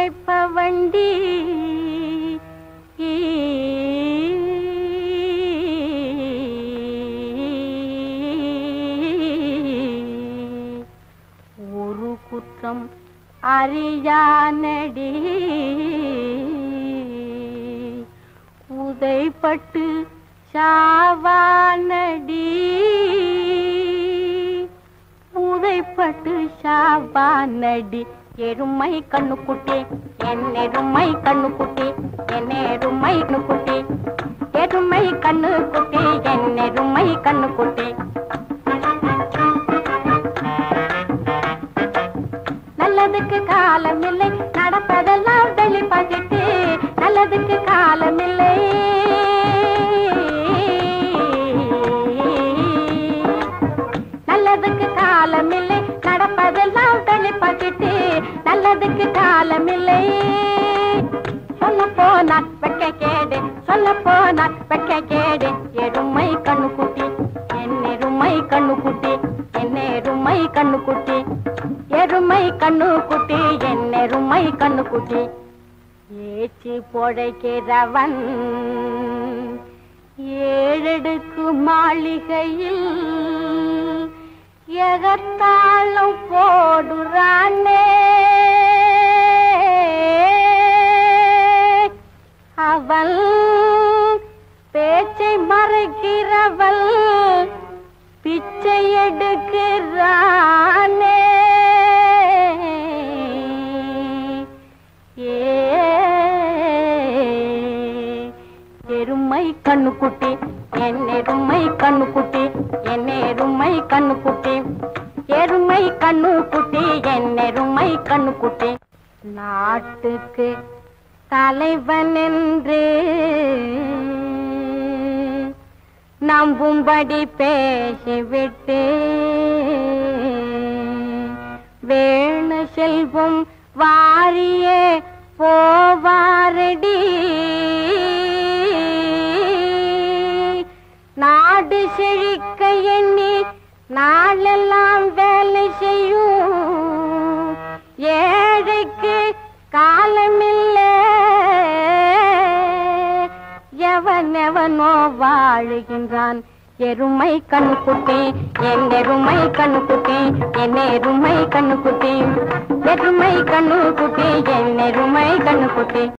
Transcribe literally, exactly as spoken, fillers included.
உழைப்பவண்டி ஒரு குற்றம் அறியானடி உதைப்பட்டு சாவானடி உதைப்பட்டு சாவானடி எருமை கண்ணுக்குட்டி என் எருமை கண்ணுக்குட்டி என் எருமை கண்ணுக்குட்டி எருமை கண்ணுக்குட்டி என் எருமை கண்ணுக்குட்டி நல்லதுக்கு காலமில்லை நடப்பதெல்லாம் வெளிப்பாக்கிட்டு நல்லதுக்கு காலமில்லை நல்லதுக்கு காலமில்லை நடப்பதெல்லாம் வெளிப்பாக்கிட்டு நல்லதுக்கு காலமில்லை சொல்ல போனா வெக்க கேடு சொல்ல போனா வெக்க கேடு எருமை கண்ணுக்குட்டி என் எருமை கண்ணுக்குட்டி என் எருமை கண்ணுக்குட்டி எருமை கண்ணுக்குட்டி என் எருமை கண்ணுக்குட்டி ஏச்சி பொழைக்கிறவன் ஏழடுக்கு மாளிகையில் எகத்தாளம் போடுறானே அவள் பேச்சை மறைக்கிறவள் பிச்சை எடுக்கிறானே எருமை கண்ணுக்குட்டி என் எருமை கண்ணுக்குட்டி என் எருமை கண்ணுக்குட்டி எருமை கண்ணுக்குட்டி என் எருமை கண்ணுக்குட்டி நாட்டுக்கு தலைவன் என்று நம்பும்படி பேசிவிட்டு வேணு செல்வம் வாரியே போவாரடி நாடு செழிக்க எண்ணி நாளெல்லாம் வேலை செய்யும் ஏழைக்கு காலமில்லை எவன் எவனோ வாழுகின்றான் எருமை கண்ணுக்குட்டி என் எருமை கண்ணுக்குட்டி என் எருமை கண்ணுக்குட்டி எருமை கண்ணுக்குட்டி என் எருமை கண்ணுக்குட்டி